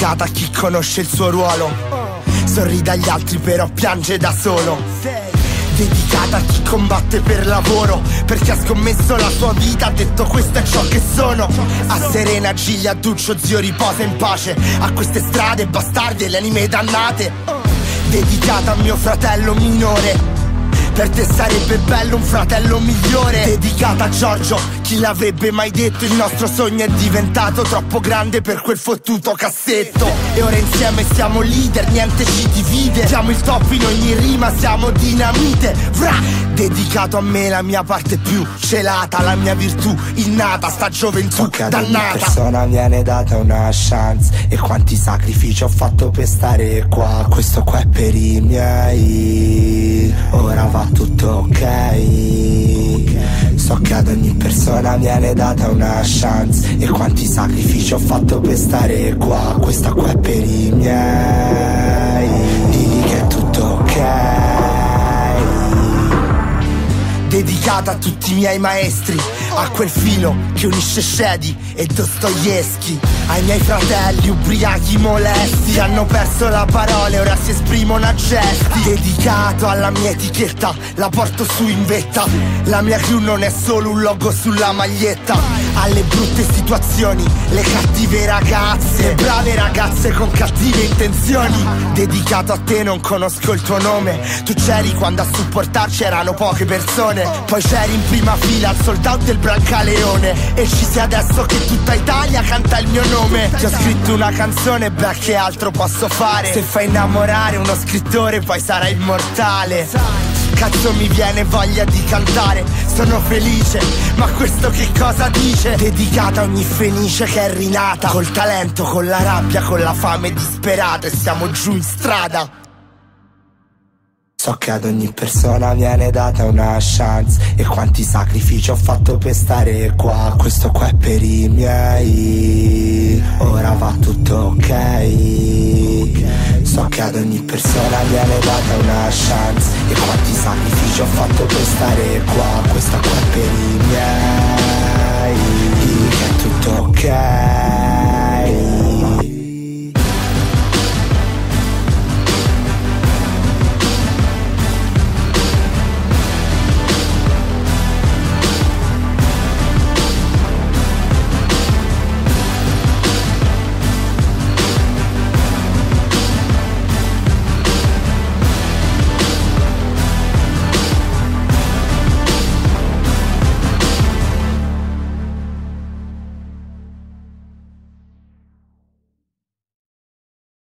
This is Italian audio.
dedicata a chi conosce il suo ruolo, sorride agli altri però piange da solo. Dedicata a chi combatte per lavoro, perché ha scommesso la sua vita, ha detto questo è ciò che sono. A Serena, Giglia, Duccio, zio riposa in pace, a queste strade bastarde e le anime dannate. Dedicata a mio fratello minore, per te sarebbe bello un fratello migliore. Dedicata a Giorgio, chi l'avrebbe mai detto, il nostro sogno è diventato troppo grande per quel fottuto cassetto. E ora insieme siamo leader, niente ci divide, siamo il top in ogni rima, siamo dinamite. Vrah! Dedicato a me, la mia parte più celata, la mia virtù innata, sta gioventù dannata. Ad ogni persona viene data una chance, e quanti sacrifici ho fatto per stare qua. Questo qua è per i miei, ora va tutto ok. So che ad ogni persona viene data una chance, e quanti sacrifici ho fatto per stare qua. Questa qua è per i miei, digli che è tutto ok. Dedicata a tutti i miei maestri, a quel filo che unisce Shady e Dostoevsky, ai miei fratelli ubriachi molesti, hanno perso la parola e ora si esprimono a gesti. Dedicato alla mia etichetta, la porto su in vetta, la mia crew non è solo un logo sulla maglietta. Alle brutte situazioni, le cattive ragazze, brave ragazze con cattive intenzioni. Dedicato a te, non conosco il tuo nome, tu c'eri quando a supportarci erano poche persone. Poi c'eri in prima fila al sold out del Brancaleone, e ci sei adesso che tutta Italia canta il mio nome. Ti ho scritto una canzone, beh che altro posso fare? Se fai innamorare uno scrittore poi sarai immortale. Cazzo mi viene voglia di cantare, sono felice, ma questo che cosa dice? Dedicata a ogni fenice che è rinata, col talento, con la rabbia, con la fame disperata, e siamo giù in strada. So che ad ogni persona viene data una chance, e quanti sacrifici ho fatto per stare qua. Questo qua è per i miei, ora va tutto ok. So che ad ogni persona viene data una chance, e quanti sacrifici ho fatto per stare qua. Questa qua è per i miei, digli che è tutto ok.